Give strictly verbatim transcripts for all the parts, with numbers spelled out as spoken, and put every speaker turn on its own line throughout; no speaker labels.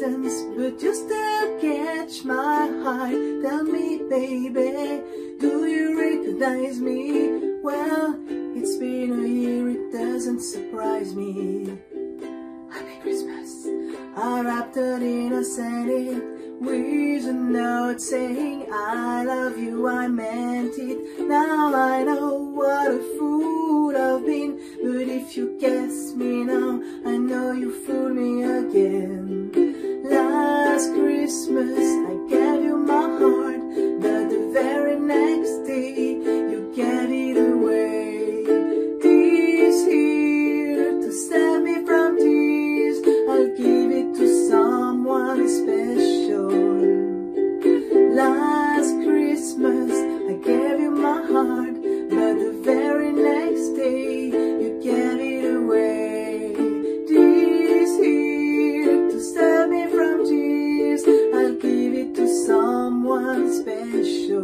distance, but you still catch my eye. Tell me, baby, do you recognize me? Well, it's been a year, it doesn't surprise me. Happy Christmas. I wrapped it in a sent it with a note saying I love you, I meant it. Now I know what a fool I've been, but if you guess me now, I know you fooled me again. Last Christmas I gave you my heart, but the very next day you gave it away. This year, to save me from tears, I'll give it to someone special. Last Christmas I gave you my heart, but the very next day you gave it away. This year, to save me from tears, I'll give it to someone special.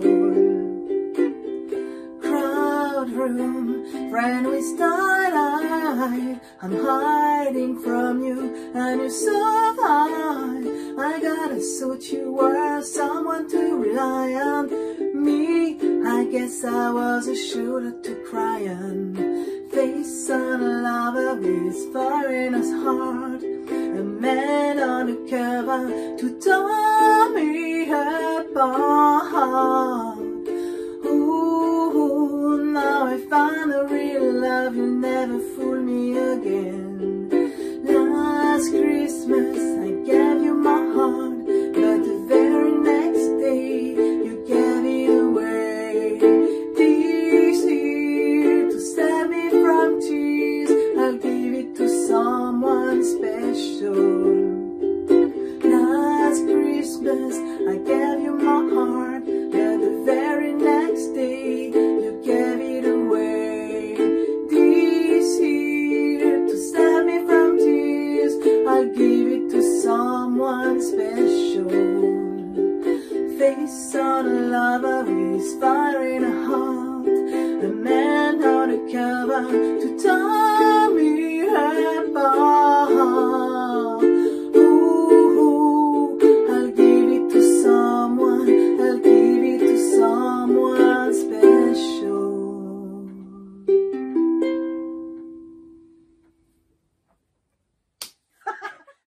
Crowd room, friend, we starlight. I'm hiding from you, and you're so high. I gotta suit you, were someone to rely on. Me, I guess I was a shoulder to cry on. Face on a lover is firing us hard. A man on the cover to tear me apart. Ooh, now I found a real love, you'll never fool me again. Last Christmas I gave you my heart, but the very next day you gave it away. This year, to save me from tears, I'll give it to someone special. Last Christmas I gave you my heart, but the very next day you gave it away. This year, to save me from tears, I'll give it to someone special. Face on a lover is firing a heart. A man on a cover to talk